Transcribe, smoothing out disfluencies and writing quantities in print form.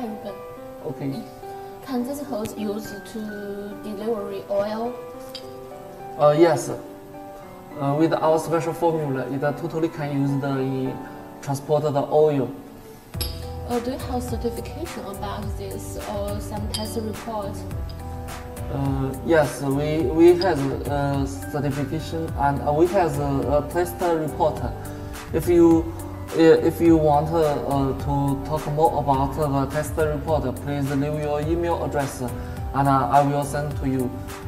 日本。 Okay. Can this hose used to deliver oil? Yes. With our special formula, it totally can use in transport the oil. Do you have certification about this or some test report? Yes, we have certification and we have a test report. If you want to talk more about the test report, please leave your email address and I will send to you.